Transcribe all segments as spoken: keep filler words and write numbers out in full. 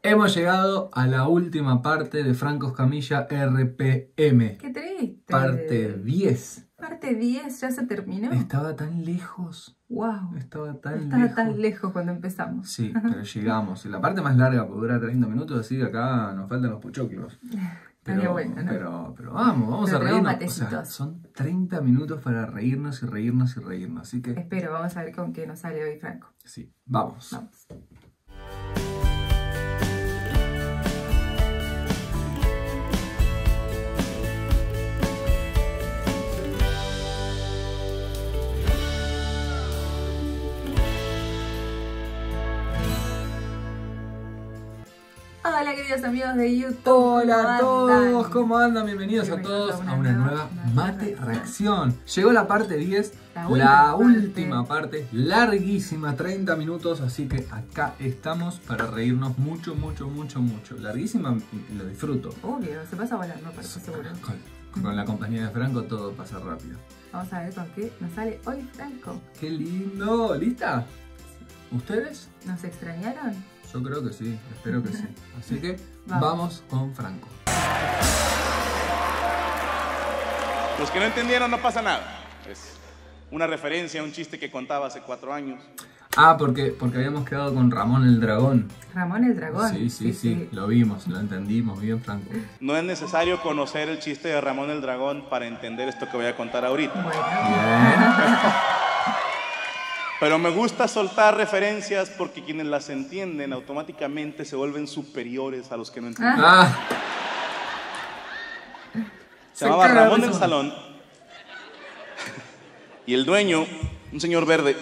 Hemos llegado a la última parte de Franco Escamilla R P M. ¡Qué triste! Parte diez. Parte diez, ¿ya se terminó? Estaba tan lejos. ¡Wow! Estaba tan Estaba lejos. tan lejos cuando empezamos. Sí, pero llegamos. La parte más larga, porque dura treinta minutos, así que acá nos faltan los pochoclos. Pero, bueno, ¿no? pero, pero vamos, vamos Pero a tenemos reírnos. O sea, matecitos. son treinta minutos para reírnos y reírnos y reírnos. Así que, Espero, vamos a ver con qué nos sale hoy, Franco. sí, vamos. Vamos. Hola queridos amigos de YouTube. Hola a ¿Cómo todos, andan? ¿cómo andan? Bienvenidos, Bienvenidos a todos a una, nueva Mate reacción. Reacción. Llegó la parte diez, La la, última última parte, larguísima, treinta minutos, así que acá estamos para reírnos mucho, mucho, mucho, mucho. Larguísima y lo disfruto. Obvio, se pasa volando, para eso seguro. Con, con la compañía de Franco todo pasa rápido. Vamos a ver con qué nos sale hoy, Franco. ¡Qué lindo! ¿Lista? ¿Ustedes? ¿Nos extrañaron? Yo creo que sí, espero que sí. Así que Vamos. vamos con Franco. Los que no entendieron no pasa nada. Es una referencia a un chiste que contaba hace cuatro años. Ah, porque, porque habíamos quedado con Ramón el Dragón. Ramón el Dragón. Sí, sí, sí, lo vimos, lo entendimos bien, Franco. No es necesario conocer el chiste de Ramón el Dragón para entender esto que voy a contar ahorita. Bueno. Bien. Pero me gusta soltar referencias porque quienes las entienden automáticamente se vuelven superiores a los que no entienden. Ah. Se llamaba caga de Ramón del risa. Salón. Y el dueño, un señor verde,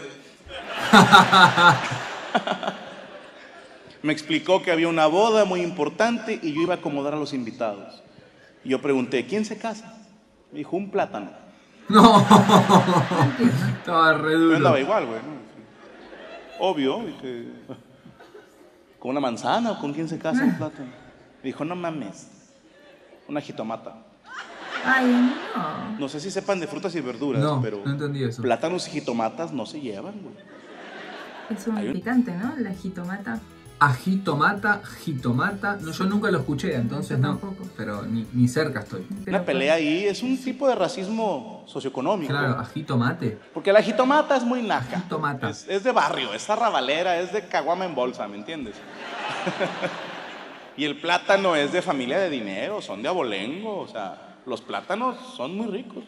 me explicó que había una boda muy importante y yo iba a acomodar a los invitados. Y yo pregunté, ¿quién se casa? Me dijo, un plátano. No. Estaba re Yo duro. andaba igual, güey, ¿no? Obvio, dije, ¿con una manzana o con quién se casa un plátano? Me dijo, no mames, una jitomata. Ay, no. No sé si sepan de frutas y verduras, No, pero no entendí eso. plátanos y jitomatas no se llevan, güey. Es un Hay un- picante, ¿no? La jitomata. Ajitomata, jitomata. No, yo nunca lo escuché, entonces Yo no. tampoco. Pero ni, ni cerca estoy. Pero Una pelea ahí es un tipo de racismo socioeconómico. Claro, ajitomate. Porque la jitomata es muy naca. Jitomata. Es, es de barrio, es arrabalera, es de caguama en bolsa, ¿me entiendes? Y el plátano es de familia de dinero, son de abolengo, o sea, los plátanos son muy ricos.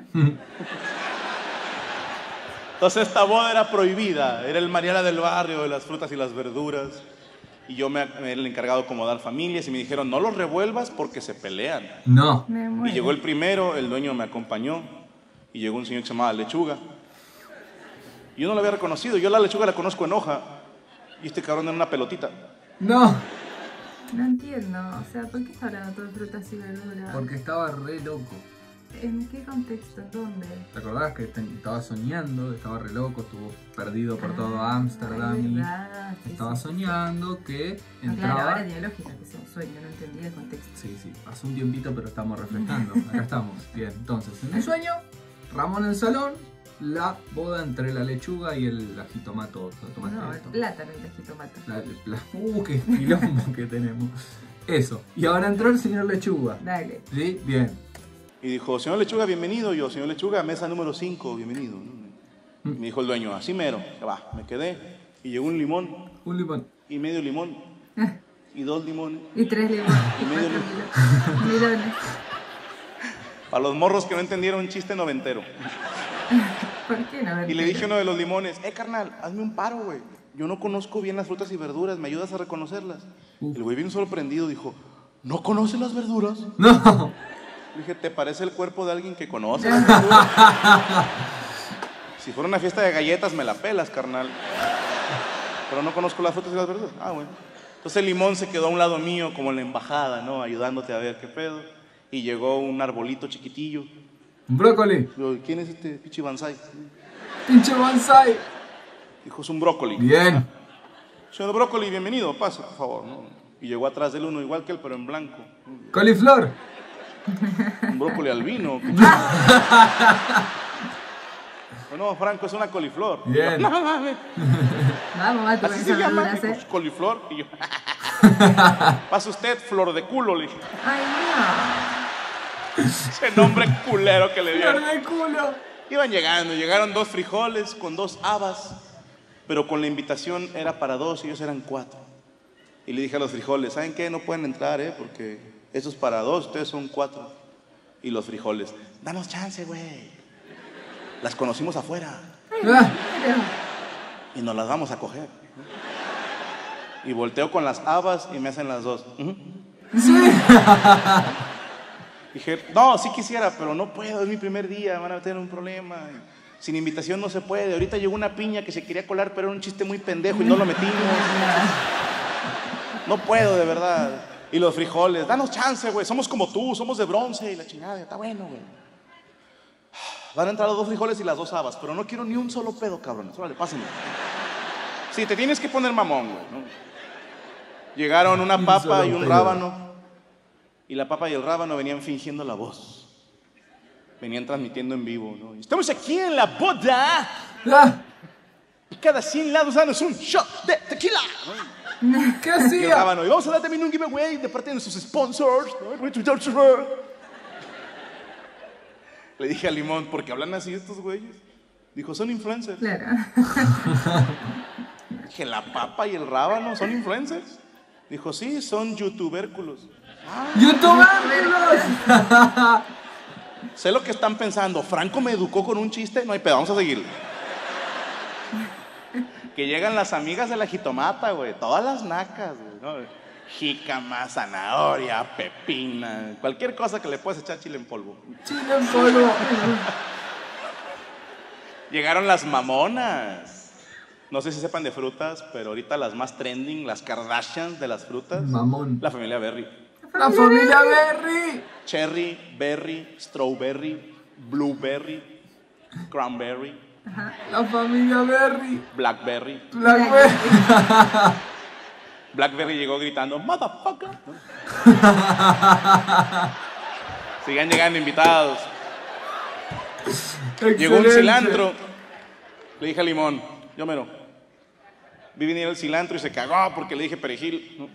Entonces esta boda era prohibida, era el Mariana del barrio de las frutas y las verduras. Y yo me, me era el encargado de acomodar familias y me dijeron, no los revuelvas porque se pelean. No. Me muero. Y llegó el primero, el dueño me acompañó y llegó un señor que se llamaba Lechuga. Y yo no lo había reconocido, yo la lechuga la conozco en hoja y este cabrón era una pelotita. No. No entiendo. O sea, ¿por qué está hablando todo de frutas y verduras? Porque estaba re loco. ¿En qué contexto? ¿En dónde? ¿Te acordás que te- estaba soñando? Estaba re loco, estuvo perdido por todo Ah, Ámsterdam es y verdad, sí, estaba sí. soñando que No, entraba... claro, ahora tiene lógica que sea un sueño, no entendía el contexto. Sí, sí, pasó un tiempito, pero estamos refrescando. Acá estamos. Bien, entonces, en el sueño, Ramón en el salón, la boda entre la lechuga y el la jitomato. tomate No, el esto. plátano y la jitomata. La- la- uh, qué quilombo que tenemos. Eso. Y ahora entró el señor Lechuga. Dale. ¿Sí? Bien. Y dijo, señor Lechuga, bienvenido. Y yo, señor Lechuga, mesa número cinco, bienvenido. Y me dijo el dueño, así mero. Ya va, me quedé. Y llegó un limón, Un limón. y medio limón, y dos limones. Y tres limones. Y Y medio cuatro mil- milones. Para los morros que no entendieron un chiste noventero. ¿Por qué no? Y le dije a uno de los limones, eh, carnal, hazme un paro, güey. Yo no conozco bien las frutas y verduras, ¿me ayudas a reconocerlas? Uf. El güey bien sorprendido dijo, ¿no conoces las verduras? No. Le dije, ¿te parece el cuerpo de alguien que conoce las verduras? Si fuera una fiesta de galletas, me la pelas, carnal. Pero no conozco las frutas y las verduras. Ah, bueno. Entonces el limón se quedó a un lado mío, como en la embajada, ¿no? Ayudándote a ver qué pedo. Y llegó un arbolito chiquitillo. Un brócoli. Digo, ¿quién es este pichi Banzai? Pinche bonsai. Dijo, es un brócoli. Bien. Señor Brócoli, bienvenido, pase, por favor, ¿no? Y llegó atrás del uno igual que él, pero en blanco. Coliflor. Un brócoli albino. No, Franco, es una coliflor. Bien. No mames. Vamos, va, tú Así con se esas llama. verduras, Dijo, ¿eh? coliflor. Y yo, Pasa usted, flor de culo, le dije. Ay, no. Ese nombre culero que le ¡Flor dieron. de culo! Iban llegando, llegaron dos frijoles con dos habas, pero con la invitación era para dos y ellos eran cuatro. Y le dije a los frijoles, ¿saben qué? No pueden entrar, ¿eh? Porque eso es para dos, ustedes son cuatro. Y los frijoles, danos chance, güey. Las conocimos afuera Ah, y nos las vamos a coger. Y volteo con las habas y me hacen las dos. Ujú. sí. Dije, no, sí quisiera, pero no puedo, es mi primer día, van a tener un problema. Sin invitación no se puede. Ahorita llegó una piña que se quería colar, pero era un chiste muy pendejo y no lo metimos. No puedo, de verdad. Y los frijoles, danos chance, güey, somos como tú, somos de bronce y la chingada, está bueno, güey. Van a entrar los dos frijoles y las dos habas, pero no quiero ni un solo pedo, cabrones. Órale, pásenme. Sí, te tienes que poner mamón, güey, ¿no? Llegaron una Un papa solo y un pedo. rábano. Y la papa y el rábano venían fingiendo la voz. Venían transmitiendo en vivo, ¿no? Estamos aquí en la boda. Ah, Y cada cien lados danos un shot de tequila. ¿qué Y el hacía? rábano, y vamos a dar también un giveaway de parte de nuestros sponsors, ¿no? Le dije a Limón, ¿por qué hablan así estos güeyes? Dijo, son influencers. Claro. Dije, ¿la papa y el rábano son influencers? Dijo, sí, son youtubérculos. ¡Youtubérculos! Sé lo que están pensando. Franco me educó con un chiste. No hay pedo, vamos a seguirle. Que llegan las amigas de la jitomata, güey. Todas las nacas, güey, ¿no? Jícama, zanahoria, pepina. Cualquier cosa que le puedas echar chile en polvo. Chile en polvo. Llegaron las mamonas. No sé si sepan de frutas, pero ahorita las más trending, las Kardashians de las frutas. Mamón. La familia Berry. La familia Berry. Cherry, berry, strawberry, blueberry, cranberry, Ajá. La familia Berry. blackberry. Blackberry. Blackberry llegó gritando, motherfucker. Sigan llegando invitados. Llegó un Excelente. cilantro. Le dije a Limón, yo mero. Vi venir el cilantro y se cagó porque le dije perejil, ¿no?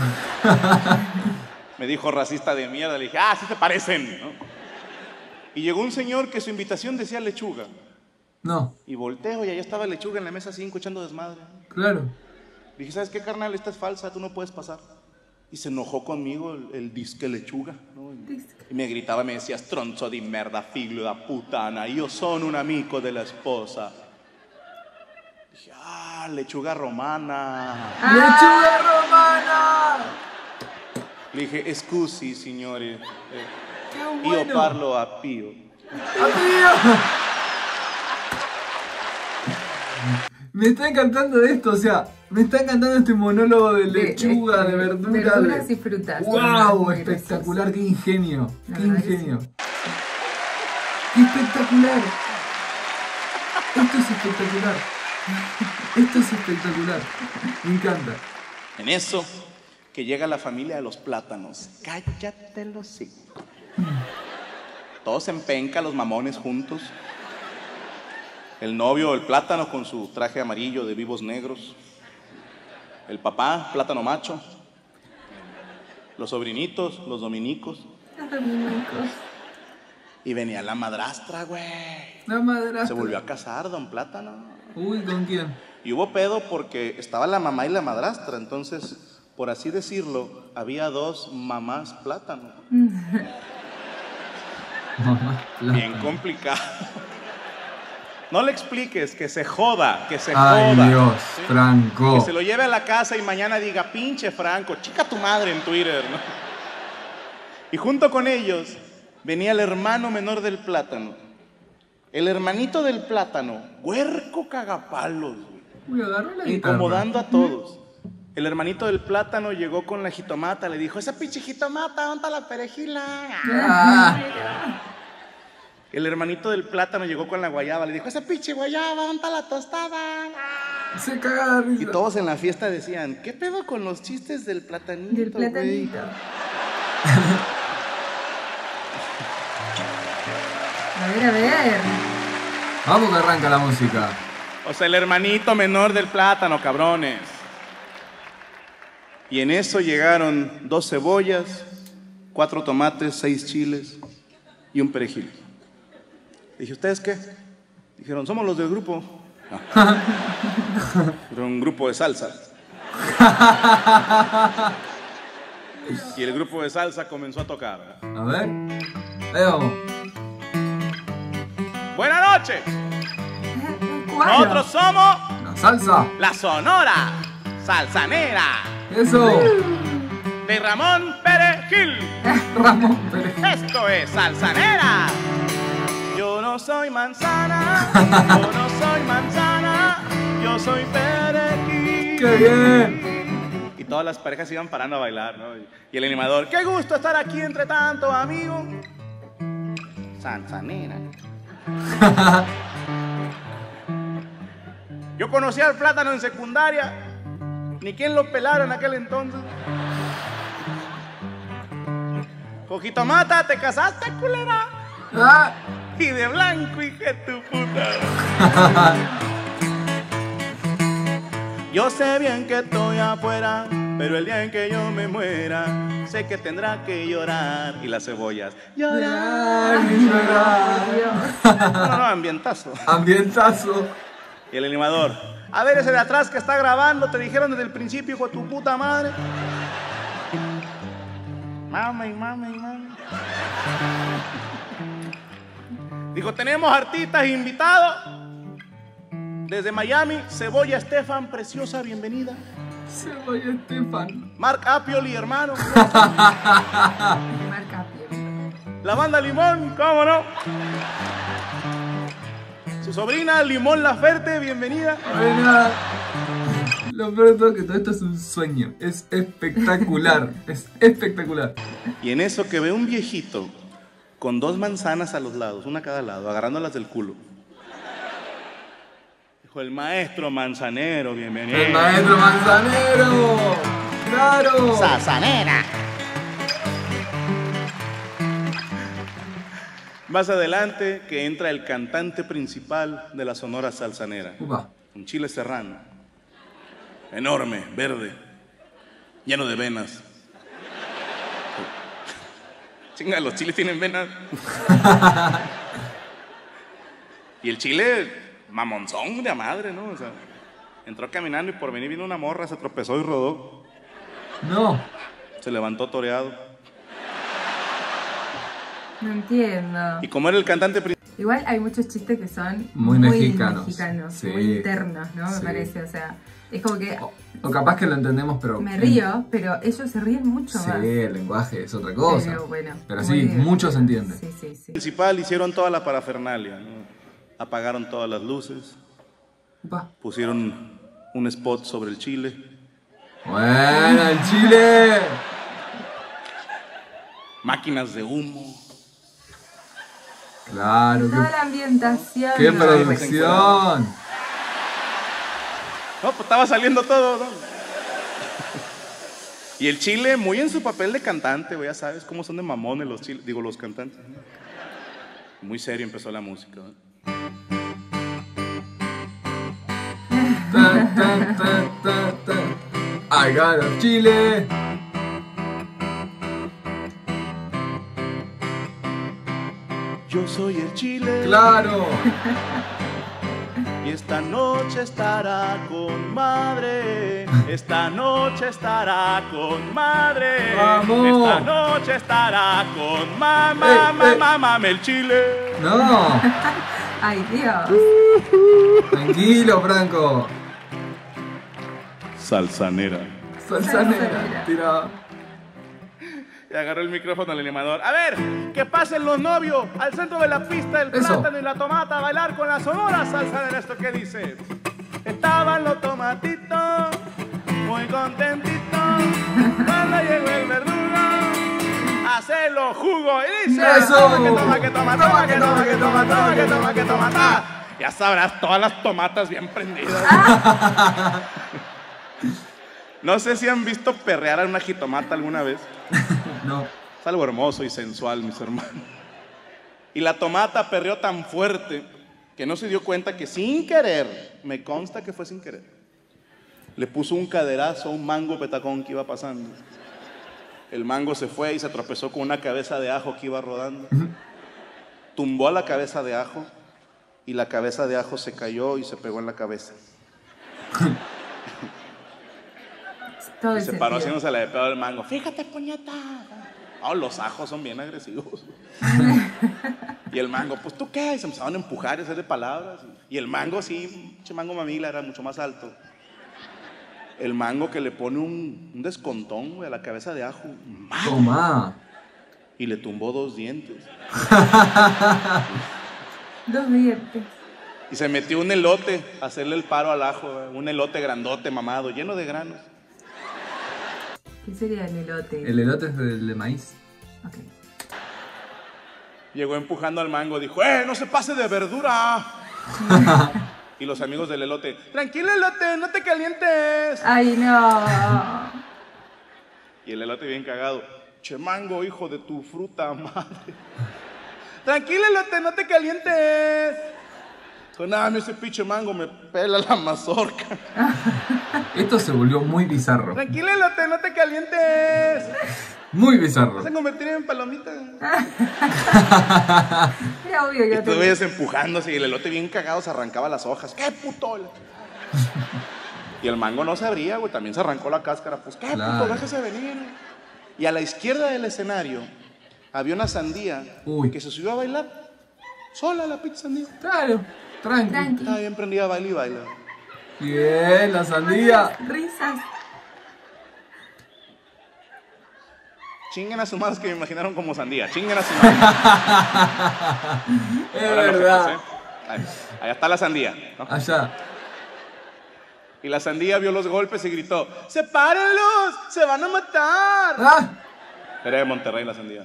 Me dijo racista de mierda. Le dije, ah, sí te parecen, ¿no? Y llegó un señor que su invitación decía lechuga. No, Y volteo y allá estaba lechuga en la mesa cinco echando desmadre. claro. Dije, ¿sabes qué, carnal? Esta es falsa, tú no puedes pasar. Y se enojó conmigo el, el disque lechuga, ¿no? Y, y me gritaba, me decía, stronzo di merda, figlio da puttana, io sono un amico de la esposa. Dije, ah, lechuga romana. ¡Lechuga romana! Le dije, scusi, signore, eh, ¡Qué io bueno! parlo a Pío. ¡Amigo! Me está encantando esto, o sea, me está encantando este monólogo de lechuga, de, de- verdura. verduras de... y frutas. ¡Wow! Muy Espectacular, qué ingenio. La Qué verdad que ingenio. ¡Qué espectacular! Esto es espectacular. Esto es espectacular. Me encanta. En eso, que llega la familia de los plátanos. Cállate los hocico. Todos en penca, los mamones juntos. El novio, el plátano con su traje amarillo de vivos negros. El papá, plátano macho. Los sobrinitos, los dominicos. Los dominicos. Y venía la madrastra, güey. La madrastra. Se volvió a casar, don Plátano. Uy, ¿con quién? Y hubo pedo porque estaba la mamá y la madrastra. Entonces, por así decirlo, había dos mamás plátano. Mamá. Bien complicado. No le expliques, que se joda, que se Ay, joda. Dios, ¿sí? Franco. Que se lo lleve a la casa y mañana diga, pinche Franco, chica tu madre en Twitter, ¿no? Y junto con ellos venía el hermano menor del plátano. El hermanito del plátano, huerco cagapalos, güey, Uy, agarró la guitarra. incomodando a todos. El hermanito del plátano llegó con la jitomata, le dijo, esa pinche jitomata, ¿dónde está la perejila? Ah, El hermanito del plátano llegó con la guayaba, le dijo, esa pinche guayaba, ¿dónde está la tostada? se caga de risa. Y todos en la fiesta decían, ¿qué pedo con los chistes del platanito, Del güey? platanito. A ver, a ver. Vamos que arranca la música. O sea, el hermanito menor del plátano, cabrones. Y en eso llegaron dos cebollas, cuatro tomates, seis chiles y un perejil. Dije, ¿ustedes qué? Dijeron, somos los del grupo. No. Era un grupo de salsa. Y el grupo de salsa comenzó a tocar. A ver. Ahí vamos. Buenas noches. ¿Cuál? Nosotros somos La salsa. la Sonora Salsanera Eso. de Ramón Perejil. Ramón Pérez. Esto es Salsanera. Yo no soy manzana, yo no soy manzana, yo soy perejil. ¡Qué bien! Y todas las parejas iban parando a bailar, ¿no? Y el animador, qué gusto estar aquí entre tanto, amigo. Salsanera. Yo conocí al plátano en secundaria, ni quién lo pelara en aquel entonces. Cojitomata, ¿te casaste, culera? Ah. Y de blanco, hija de tu puta. Yo sé bien que estoy afuera, pero el día en que yo me muera, sé que tendrá que llorar. Y las cebollas, llorar, llorar. No, no, no, ambientazo. Ambientazo. Y el animador, a ver ese de atrás que está grabando, te dijeron desde el principio, hijo de tu puta madre. Mame, mame, mame. Dijo, tenemos artistas invitados. Desde Miami, Cebolla Estefan, preciosa, bienvenida. Cebolla Estefan. Marc Apioli, hermano. Marca bien. La banda Limón, ¿cómo no? Su sobrina Limón Laferte, bienvenida. Buena. Lo peor de todo es que todo esto es un sueño. Es espectacular. Es espectacular. Y en eso que ve un viejito con dos manzanas a los lados, una a cada lado, agarrándolas del culo. Dijo, el maestro manzanero, bienvenido. El maestro manzanero. Claro. Salsanera. Más adelante que entra el cantante principal de la Sonora Salsanera. Upa. Un chile serrano. Enorme, verde, lleno de venas. Chinga, los chiles tienen venas. Y el chile, mamonzón de a madre, ¿no? O sea, entró caminando y por venir vino una morra, se tropezó y rodó. No. Se levantó toreado. No entiendo. Y como era el cantante principal. Igual hay muchos chistes que son Muy mexicanos. mexicanos, Sí. muy internos, ¿no? Me Sí. parece, o sea, es como que O, o capaz que lo entendemos, pero. me río, pero ellos se ríen mucho Sí, más. el lenguaje es otra cosa. Pero bueno. Pero muy sí, divertido. mucho se entiende. Sí, sí, sí. principal hicieron toda la parafernalia, ¿no? Apagaron todas las luces, Upa. pusieron un spot sobre el chile, Bueno, el chile. máquinas de humo. Claro, Toda qué, la ambientación. qué ¿no? producción. No, pues estaba saliendo todo, ¿no? Y el chile muy en su papel de cantante, güey, ya sabes cómo son de mamones los chiles, digo, los cantantes, ¿no? Muy serio empezó la música, ¿no? Ta, ta, ta, ta, ta. I got a chile. Yo soy el chile. Claro. Y esta noche estará con madre. Esta noche estará con madre. ¡Vamos! Esta noche estará con mamá, Eh, eh. mamá, mamá, el chile. No. Ay, Dios. Tranquilo, Franco. Salsanera. Salsanera. Salsanera. Tira. Y agarró el micrófono al animador. A ver, que pasen los novios al centro de la pista, el Eso. plátano y la tomata a bailar con la Sonora Salsanera. ¿Esto qué dice? Estaban los tomatitos muy contentitos cuando llegó el verdugo a hacer los jugos. Y dice, ¡Eso! toma, que toma, que toma, toma, que toma, que toma, toma, que toma, que toma, ta. Ya sabrás, todas las tomatas bien prendidas. No sé si han visto perrear a una jitomata alguna vez. No. Es algo hermoso y sensual, mis hermanos. Y la tomata perreó tan fuerte que no se dio cuenta que sin querer, me consta que fue sin querer, le puso un caderazo a un mango petacón que iba pasando. El mango se fue y se tropezó con una cabeza de ajo que iba rodando. Tumbó a la cabeza de ajo y la cabeza de ajo se cayó y se pegó en la cabeza. Todo Y el se paró sentido. haciéndose la de pedo al mango. Fíjate, puñeta. Oh, los ajos son bien agresivos. Y el mango, pues ¿tú qué? Y se empezaron a empujar y a hacerle palabras. Y el mango, sí, pinche mango mamila, era mucho más alto. El mango que le pone un, un descontón, güey, a la cabeza de ajo. ¡Madre! Toma. Y le tumbó dos dientes. Dos dientes. Y se metió un elote a hacerle el paro al ajo, güey. Un elote grandote, mamado, lleno de granos. ¿Qué sería el elote? El elote es del de maíz. Ok. Llegó empujando al mango, dijo, ¡eh, no se pase de verdura! Y los amigos del elote, tranquilo elote, no te calientes. Ay, no. Y el elote bien cagado, che mango, hijo de tu fruta madre. Tranquilo elote, no te calientes. Con nada, ese pinche mango me pela la mazorca. Esto se volvió muy bizarro. Tranquilo elote, no te calientes. Muy bizarro. Vas a convertir en palomita. Era obvio Y que tú veías empujándose y el elote bien cagado se arrancaba las hojas. ¡Qué puto! Y el mango no se abría, güey, también se arrancó la cáscara. Pues, ¿qué Claro. puto? Déjese venir. Y a la izquierda del escenario había una sandía Uy. que se subió a bailar. Sola la pinche sandía. Claro, tranqui. Tranqui. Estaba bien prendida a bailar y baila. Bien, la sandía. Risas. Chinguen a su madre, que me imaginaron como sandía. Chinguen a su madre. Es Ahora no, verdad. pues, ¿eh? Ahí, allá está la sandía, ¿no? Allá. Y la sandía vio los golpes y gritó, ¡sepárenlos! ¡Se van a matar! ¡Ah! Era de Monterrey la sandía.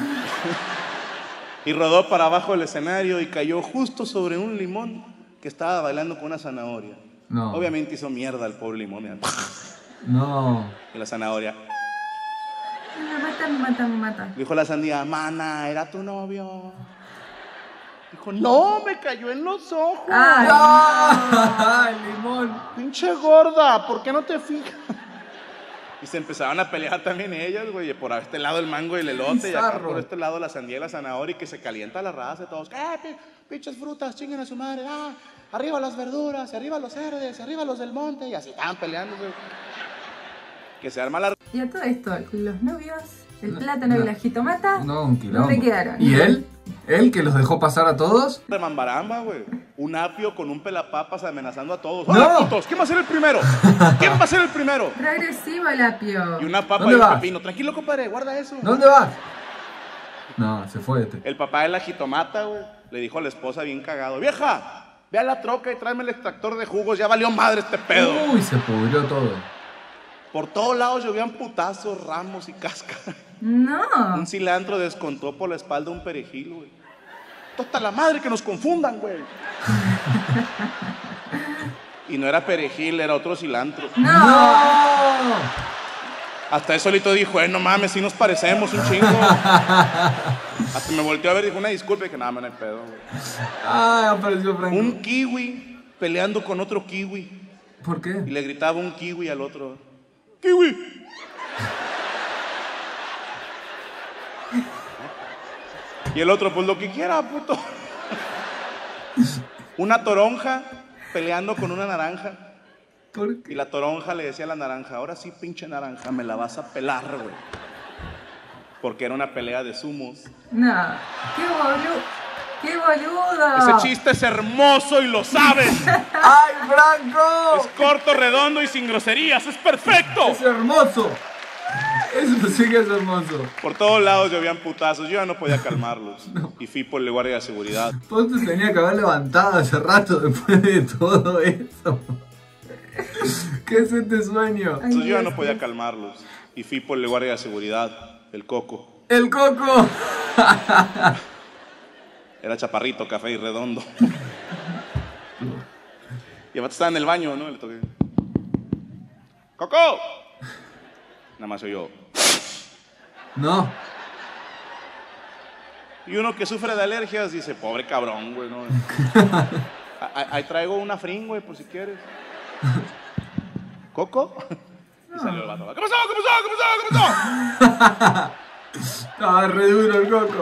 Y rodó para abajo del escenario y cayó justo sobre un limón que estaba bailando con una zanahoria. No. Obviamente hizo mierda el pobre limón. Mira. No. Y la zanahoria. Me mata, me mata, me mata. Dijo la sandía, mana, era tu novio. Dijo, no, me cayó en los ojos. Ay, ¡Ah! El limón. Pinche gorda, ¿por qué no te fijas? Y se empezaban a pelear también ellas, güey, por este lado el mango y el elote, y acá Bizarro. por este lado la sandía y la zanahoria, y que se calienta la raza y todos, ¡eh, pi- pinches frutas, chinguen a su madre! ¡Ah, arriba las verduras, y arriba los verdes, y arriba los del monte! Y así estaban peleando, güey. Que se arma la... y a todo esto, los novios, el No, plátano y no. la jitomata, No, un quilombo. ¿dónde quedaron? ¿Y él? ¿Él que los dejó pasar a todos? de mambaramba, güey. Un apio con un pelapapas amenazando a todos. ¡No! ¡Hola, putos! ¿Quién va a ser el primero? ¿Quién va a ser el primero? Re agresivo el apio. Y una papa ¿Dónde y un vas? pepino. Tranquilo, compadre, guarda eso. ¿Dónde vas? No, se fue este. El papá de la jitomata, güey, le dijo a la esposa bien cagado, vieja, ve a la troca y tráeme el extractor de jugos, ya valió madre este pedo. Uy, se pudrió todo. Por todos lados llovían putazos, ramos y cáscara. No. Un cilantro descontó por la espalda un perejil, güey. Toda la madre que nos confundan, güey. Y no era perejil, era otro cilantro. No. ¡No! Hasta eso solito dijo, eh, no mames, sí nos parecemos un chingo. Hasta me volteó a ver y dijo, una disculpa, y que nada, no hay pedo, güey. ¡Ah! Apareció Franco. Un kiwi peleando con otro kiwi. ¿Por Y qué? le gritaba un kiwi al otro, ¡kiwi! Y el otro, pues lo que quiera, puto. Una toronja peleando con una naranja. ¿Por Y qué? la toronja le decía a la naranja, ahora sí, pinche naranja, me la vas a pelar, güey. Porque era una pelea de sumos. No. ¡Qué boludo! ¡Qué boludo! Ese chiste es hermoso y lo sabes. ¡Ay, Franco! Es corto, redondo y sin groserías. ¡Es perfecto! ¡Es hermoso! Eso sí que es hermoso. Por todos lados llovían putazos. Yo ya no podía calmarlos. Y fui por el guardia de seguridad. Vos te tenías que haber levantado hace rato después de todo eso. ¿Qué es este sueño? Ay, Entonces yo ya Dios, no podía Dios. calmarlos. Y fui por el guardia de seguridad, el Coco. ¡El coco! Era chaparrito, café y redondo. Y aparte estaba en el baño, ¿no? Le toqué. ¡Coco! Nada más soy yo. No. Y uno que sufre de alergias dice, pobre cabrón, güey, ¿no? Ahí, ahí traigo una fring, güey, por si quieres. ¿Coco? No. Y salió el vato. ¿Qué pasó? ¿Qué pasó? ¿Qué pasó? ¿Qué pasó? Estaba re duro el Coco.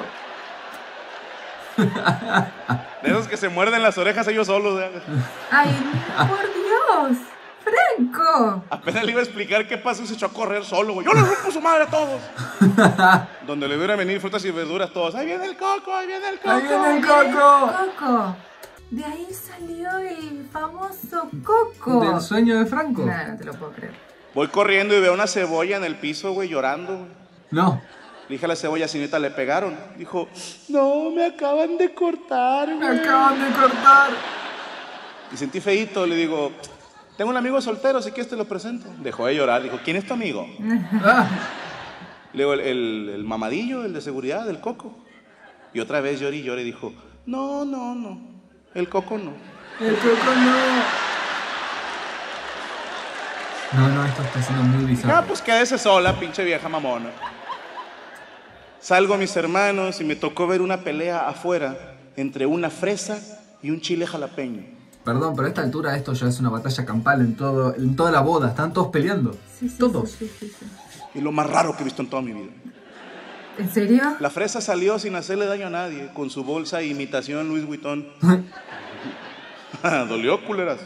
De esos que se muerden las orejas ellos solos. ¿eh? Ay, no, por Dios. Franco. Apenas le iba a explicar qué pasó y se echó a correr solo, güey. Yo le rompo su madre a todos. Donde le hubiera venir frutas y verduras todos. Ahí viene el Coco, ahí viene el Coco. Ahí viene el Coco. Coco. De ahí salió el famoso Coco. ¿Del sueño de Franco? No, no te lo puedo creer. Voy corriendo y veo una cebolla en el piso, güey, llorando, güey. No. Le dije a la cebolla, señorita, le pegaron. Dijo, no, me acaban de cortar, güey. Me acaban de cortar. Y sentí feíto, le digo, tengo un amigo soltero, si quieres te lo presento. Dejó de llorar, dijo, ¿quién es tu amigo? Ah. Le digo, el, el, el mamadillo, el de seguridad, el Coco. Y otra vez lloré y lloré y dijo, no, no, no, el Coco no. El Coco no. No, no, esto está siendo muy bizarro. Ah, pues quédese sola, pinche vieja mamona. Salgo mis hermanos y me tocó ver una pelea afuera entre una fresa y un chile jalapeño. Perdón, pero a esta altura esto ya es una batalla campal en, todo, en toda la boda. Están todos peleando. Sí, sí, todos. Sí, sí, sí, sí. Y lo más raro que he visto en toda mi vida. ¿En serio? La fresa salió sin hacerle daño a nadie, con su bolsa de imitación Louis Vuitton. Dolió, culeras.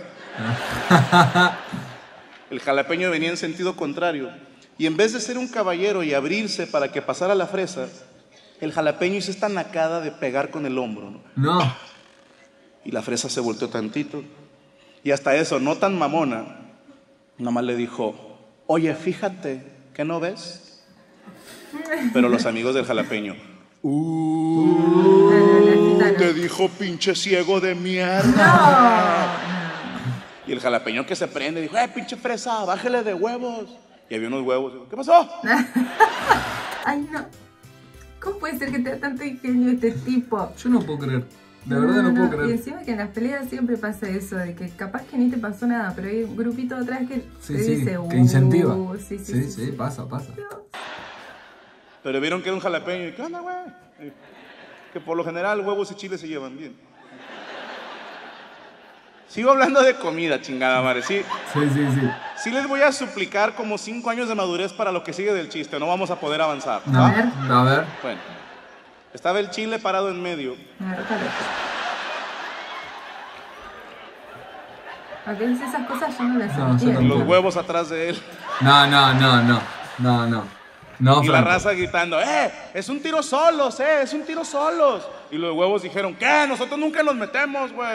El jalapeño venía en sentido contrario. Y en vez de ser un caballero y abrirse para que pasara la fresa, el jalapeño hizo esta nacada de pegar con el hombro, ¿no? No. Y la fresa se volteó tantito. Y hasta eso, no tan mamona, nomás le dijo, oye, fíjate, ¿qué no ves? Pero los amigos del jalapeño, uh, te dijo pinche ciego de mierda. No. Y el jalapeño que se prende dijo, eh, pinche fresa, bájale de huevos. Y había unos huevos. ¿Qué pasó? Ay, no. ¿Cómo puede ser que tenga tanto ingenio este tipo? Yo no puedo creer. De verdad no, no puedo creer. Y encima que en las peleas siempre pasa eso, de que capaz que ni te pasó nada, pero hay un grupito atrás que sí, te sí, dice, uh, que incentiva. Sí, sí, sí, sí, sí, sí, sí, pasa, pasa. Dios. Pero vieron que era un jalapeño. ¿Y qué onda, güey? Que por lo general huevos y chiles se llevan bien. Sigo hablando de comida, chingada madre, sí. Sí, sí, sí. Sí les voy a suplicar como cinco años de madurez para lo que sigue del chiste. No vamos a poder avanzar. No, A ver. a ver. Bueno, estaba el chile parado en medio. A ver, otra vez. A veces esas cosas yo no las No, yo entiendo. Los huevos atrás de él. No, no, no, no. No, no. No, Y la Franco. raza gritando, ¡eh! ¡Es un tiro solos, eh! ¡Es un tiro solos! Y los huevos dijeron, ¿qué? Nosotros nunca nos metemos, güey.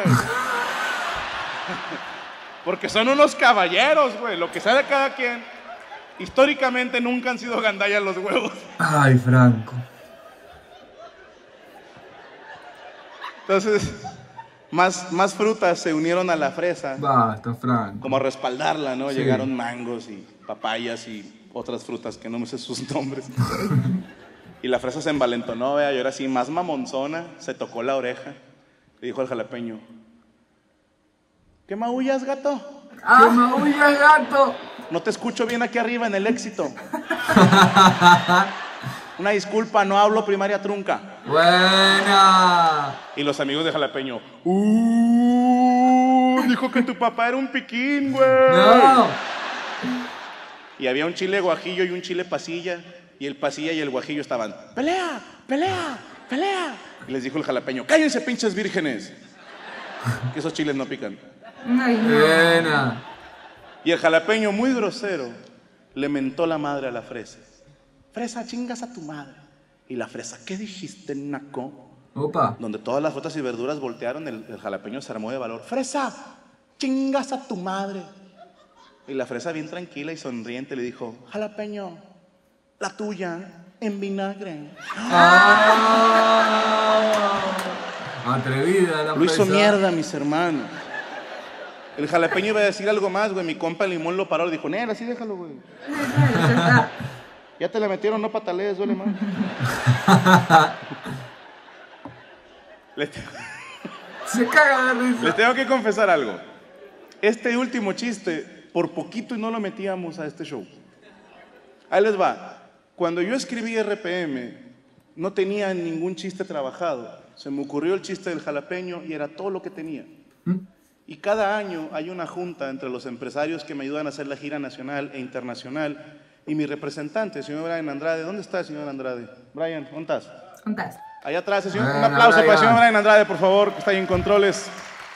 Porque son unos caballeros, güey. Lo que sea de cada quien. Históricamente nunca han sido gandallas los huevos. Ay, Franco. Entonces, más, más frutas se unieron a la fresa. Basta, Franco. Como a respaldarla, ¿no? Sí. Llegaron mangos y papayas y otras frutas que no me sé sus nombres. Y la fresa se envalentonó, vea, y ahora sí, más mamonzona, se tocó la oreja. Le dijo al jalapeño, ¿qué maullas, gato? ¡Que maulla, gato! No te escucho bien aquí arriba en el éxito. Una disculpa, no hablo primaria trunca. ¡Buena! Y los amigos de jalapeño, ¡uh! Dijo que tu papá era un piquín, güey. ¡No! Y había un chile guajillo y un chile pasilla. Y el pasilla y el guajillo estaban, ¡pelea! ¡Pelea! ¡Pelea! Y les dijo el jalapeño, ¡cállense, pinches vírgenes! Que esos chiles no pican. Ay, no. Buena. Y el jalapeño, muy grosero, le mentó la madre a la fresa. Fresa, chingas a tu madre. Y la fresa, ¿qué dijiste, naco? Opa. Donde todas las frutas y verduras voltearon, el, el jalapeño se armó de valor. Fresa, chingas a tu madre. Y la fresa, bien tranquila y sonriente, le dijo, jalapeño, la tuya, en vinagre. Ah, atrevida la Lo hizo fresa. mierda, mis hermanos. El jalapeño iba a decir algo más, güey. Mi compa el limón lo paró, le dijo, nel, así déjalo, güey. Ya está. Ya te la metieron, no patalees, duele más. les, te- Se caga de risa. les tengo que confesar algo. Este último chiste, por poquito y no lo metíamos a este show. Ahí les va. Cuando yo escribí R P M, no tenía ningún chiste trabajado. Se me ocurrió el chiste del jalapeño y era todo lo que tenía. ¿Mm? Y cada año hay una junta entre los empresarios que me ayudan a hacer la gira nacional e internacional y mi representante, el señor Brian Andrade. ¿Dónde está el señor Andrade? Brian, ¿dónde estás? ¿Dónde estás? Allá atrás, el señor. Bueno, Un aplauso Brian. para el señor Brian Andrade, por favor, que está ahí en controles.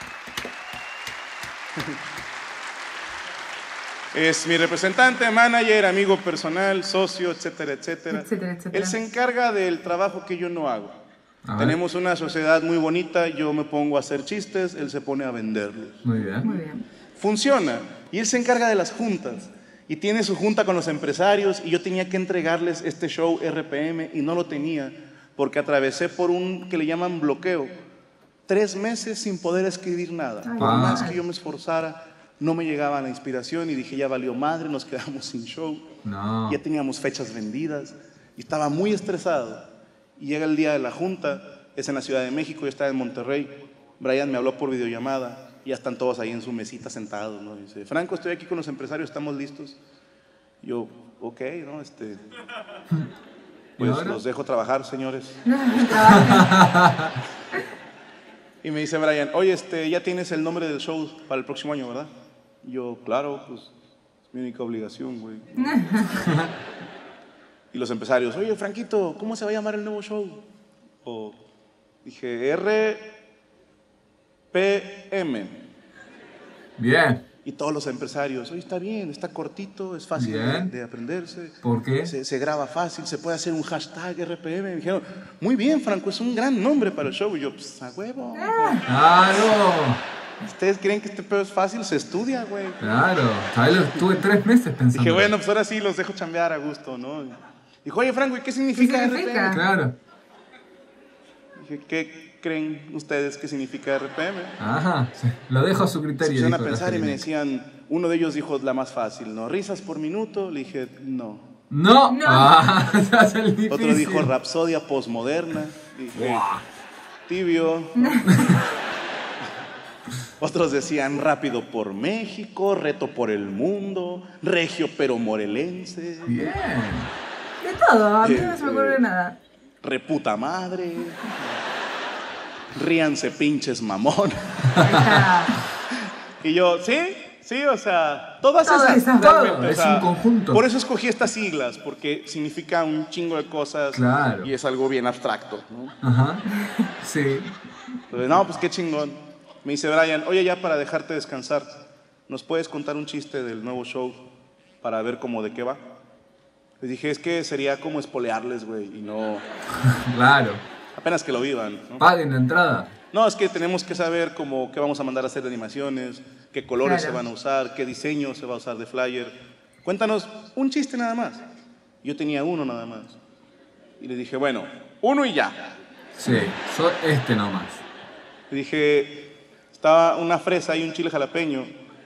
Es mi representante, manager, amigo personal, socio, etcétera, etcétera. Etcétera, etcétera. Él se encarga del trabajo que yo no hago. A ver. Tenemos una sociedad muy bonita, yo me pongo a hacer chistes, él se pone a venderlos. Muy bien. Muy bien. Funciona. Y él se encarga de las juntas. Y tiene su junta con los empresarios y yo tenía que entregarles este show R P M y no lo tenía porque atravesé por un que le llaman bloqueo. Tres meses sin poder escribir nada. Ay, Por ah. más que yo me esforzara, no me llegaba la inspiración y dije, ya valió madre, nos quedamos sin show. No. Ya teníamos fechas vendidas y estaba muy estresado. Y llega el día de la junta, es en la Ciudad de México, yo estaba en Monterrey. Brian me habló por videollamada y ya están todos ahí en su mesita sentados, ¿no? Dice, Franco, estoy aquí con los empresarios, ¿estamos listos? Yo, ok, ¿no? Este, pues ahora? los dejo trabajar, señores. Trabaja. Y me dice Brian, oye, este, ya tienes el nombre del show para el próximo año, ¿verdad? Y yo, claro, pues es mi única obligación, güey. Y los empresarios, oye, Franquito, ¿cómo se va a llamar el nuevo show? O dije, R P M. Bien. Y todos los empresarios, oye, está bien, está cortito, es fácil de, Bien. de aprenderse. ¿Por qué? Se, se graba fácil, se puede hacer un hashtag R P M. Me dijeron, muy bien, Franco, es un gran nombre para el show. Y yo, pues, a huevo. Claro. ¿Ustedes creen que este pedo es fácil? Se estudia, güey. Claro. ¿Sabes? Lo estuve tres meses pensando. Dije, bueno, pues ahora sí los dejo chambear a gusto, ¿no? Dijo, oye, Franco, ¿y qué significa, ¿Qué significa? R P M? Claro. Dije, ¿qué creen ustedes que significa R P M? Ajá. Sí. Lo dejo a su Se criterio. pusieron a dijo pensar y me Castellini. decían, uno de ellos dijo la más fácil, ¿no? Risas por minuto. Le dije, no. No. No. Ah, se hace el difícil. Otro dijo rapsodia posmoderna. Dije, tibio. Otros decían rápido por México, reto por el mundo, regio pero morelense, Bien. De todo, a mí no se me ocurre nada. reputa madre, ríanse pinches mamón. Ahí está. Y yo, ¿sí? Sí, o sea, todas Todo esas. eso. realmente, Todo, o es sea, un conjunto. Por eso escogí estas siglas, porque significa un chingo de cosas Claro. y es algo bien abstracto, ¿no? Ajá. Sí. Entonces, no, pues qué chingón. Me dice Brian, oye, ya para dejarte descansar, ¿nos puedes contar un chiste del nuevo show para ver cómo de qué va? Les dije, es que sería como espolearles, güey, y no... Claro. Apenas que lo vivan, ¿no? Paguen la entrada. No, es que tenemos que saber cómo, qué vamos a mandar a hacer de animaciones, qué colores Claro. se van a usar, qué diseño se va a usar de flyer. Cuéntanos un chiste nada más. Yo tenía uno nada más. Y le dije, bueno, uno y ya. Sí. Soy este nomás. Le dije, estaba una fresa y un chile jalapeño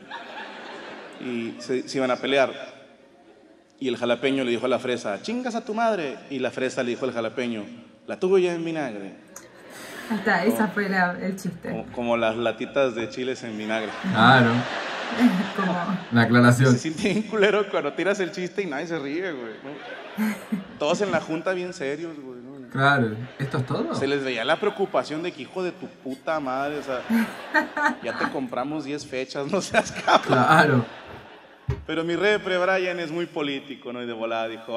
y se, se iban a pelear. Y el jalapeño le dijo a la fresa, chingas a tu madre. Y la fresa le dijo al jalapeño, la tuya en vinagre. Ahí está, esa fue la- el chiste. Como, como las latitas de chiles en vinagre. Claro. Como, La aclaración. Se siente bien culero cuando tiras el chiste y nadie se ríe, güey, ¿no? Todos en la junta bien serios, güey, ¿no? Claro. ¿Esto es todo? Se les veía la preocupación de que hijo de tu puta madre, o sea, ya te compramos diez fechas, no seas cabrón. Claro. Pero mi repre Brian es muy político, ¿no? Y de volada dijo,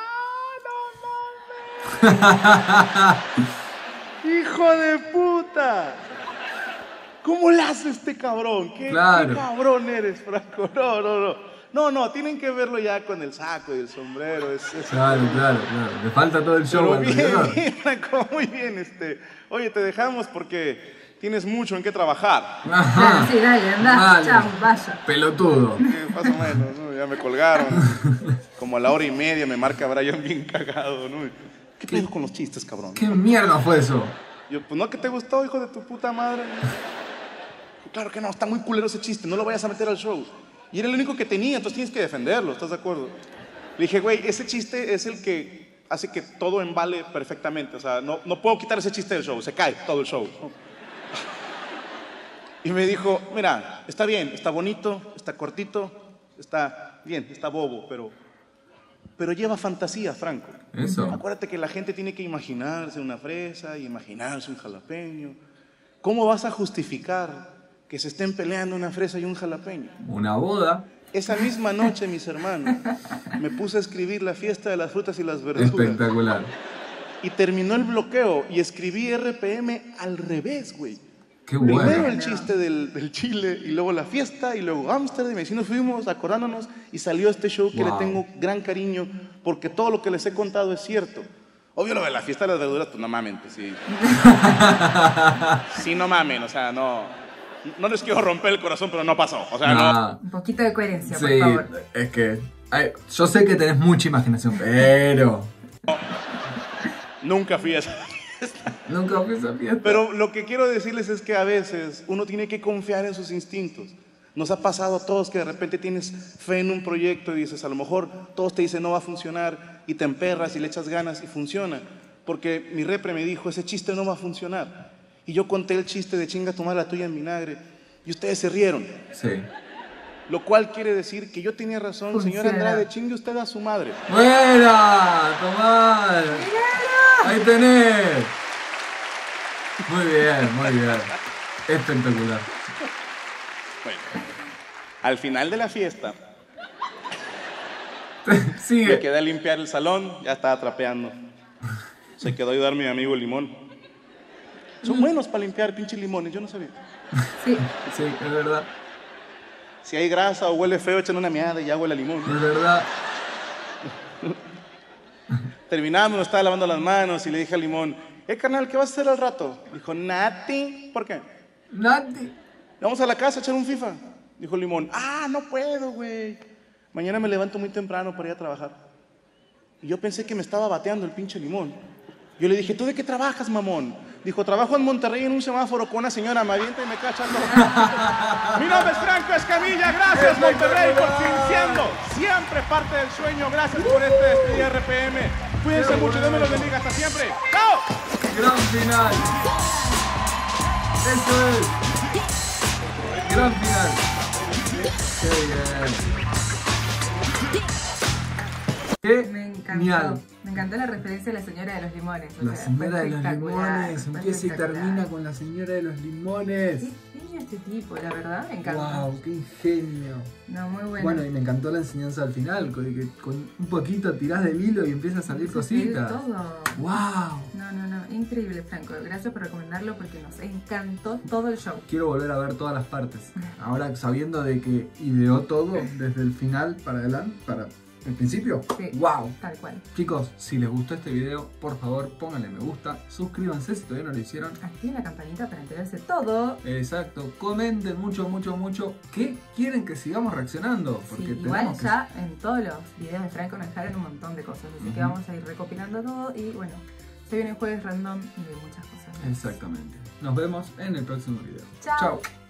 ¡ah, no mames! ¡Hijo de puta! ¿Cómo le hace este cabrón? ¿Qué, Claro. qué cabrón eres, Franco? No, no, no. No, no, tienen que verlo ya con el saco y el sombrero. Es, es- Claro, claro, claro. Le falta todo el show Pero alrededor. bien, bien, Franco, muy bien. Este. Oye, te dejamos porque tienes mucho en qué trabajar. claro, Ajá. sí, dale, andá, Vale. chao, vaya. Pelotudo. Que más o menos, ¿no? Ya me colgaron. Como a la hora y media me marca Brian bien cagado, ¿no? ¿Qué pedo con los chistes, cabrón? ¿Qué mierda fue eso? Yo, pues no, que te gustó, hijo de tu puta madre. Claro que no, está muy culero ese chiste, no lo vayas a meter al show. Y era el único que tenía, entonces tienes que defenderlo, ¿estás de acuerdo? Le dije, güey, ese chiste es el que hace que todo embale perfectamente. O sea, no, no puedo quitar ese chiste del show, se cae todo el show, ¿no? Y me dijo, mira, está bien, está bonito, está cortito, está bien, está bobo, pero, pero lleva fantasía, Franco. Eso. Acuérdate que la gente tiene que imaginarse una fresa y imaginarse un jalapeño. ¿Cómo vas a justificar que se estén peleando una fresa y un jalapeño. Una boda. Esa misma noche, mis hermanos, me puse a escribir la fiesta de las frutas y las verduras. Espectacular. Y terminó el bloqueo y escribí R P M al revés, güey. Qué bueno. Primero el chiste del, del chile y luego la fiesta y luego Ámsterdam y así nos fuimos acordándonos y salió este show que wow. le tengo gran cariño porque todo lo que les he contado es cierto. Obvio lo de la fiesta de las verduras, pues no mamen, pues sí. Sí, no mamen, o sea, no... No les quiero romper el corazón, pero no pasó. O sea, no. no. Un poquito de coherencia, sí, por favor. Es que ay, yo sé que tenés mucha imaginación, pero... No, nunca fui a esa fiesta. Nunca fui a esa fiesta. Pero lo que quiero decirles es que a veces uno tiene que confiar en sus instintos. Nos ha pasado a todos que de repente tienes fe en un proyecto y dices, a lo mejor todos te dicen no va a funcionar y te emperras y le echas ganas y funciona. Porque mi repre me dijo, ese chiste no va a funcionar. Y yo conté el chiste de chinga tu madre la tuya en vinagre y ustedes se rieron. Sí. Lo cual quiere decir que yo tenía razón, Funciona. señor Andrade, chingue usted a su madre. ¡Buena! ¡Tomás! ¡Ahí tenés! Muy bien, muy bien. Espectacular. Bueno, al final de la fiesta, Sigue. me quedé a limpiar el salón, ya estaba trapeando. Se quedó a ayudar mi amigo el limón. Son buenos para limpiar pinches limones, yo no sabía. Sí. Sí, es verdad. Si hay grasa o huele feo, echan una meada y ya huele a limón. Es verdad. Terminamos, nos estaba lavando las manos y le dije al limón, eh, carnal, ¿qué vas a hacer al rato? Dijo, Nati. ¿Por qué? Nati. Vamos a la casa a echar un FIFA. Dijo el limón, ah, no puedo, güey. Mañana me levanto muy temprano para ir a trabajar. Y yo pensé que me estaba bateando el pinche limón. Yo le dije, ¿tú de qué trabajas, mamón? Dijo, trabajo en Monterrey en un semáforo con una señora, me avienta y me cacha. Mi nombre es Franco Escamilla, gracias Monterrey por siendo siempre parte del sueño. Gracias por este despedida R P M. Cuídense mucho, Dios me los bendiga, hasta siempre. ¡Chao! Gran final. Eso es. Gran final. Qué bien. Qué Me encantó. genial. Me encantó la referencia a la señora de los limones. o La sea, señora fue de los espectacular, limones. fue Empieza y espectacular. termina con la señora de los limones. Qué genio este tipo, la verdad, me encantó. Wow, qué ingenio. No, muy bueno. Bueno, y me encantó la enseñanza al final, con, que con un poquito tirás del hilo y empieza a salir cositas. Todo. Wow. No, no, no, increíble, Franco. Gracias por recomendarlo porque nos encantó todo el show. Quiero volver a ver todas las partes. Ahora sabiendo de que ideó todo desde el final para adelante, para el principio. Sí, wow. tal cual. Chicos, si les gustó este video, por favor pónganle me gusta, suscríbanse si todavía no lo hicieron. Activen la campanita para enterarse de todo. Exacto, comenten mucho, mucho, mucho qué quieren que sigamos reaccionando. Porque Sí, igual tenemos que... ya en todos los videos de Franco nos dejaron un montón de cosas, así Uh-huh. que vamos a ir recopilando todo y bueno, se vienen jueves random y de muchas cosas más. Exactamente. Nos vemos en el próximo video. Chao. Chao.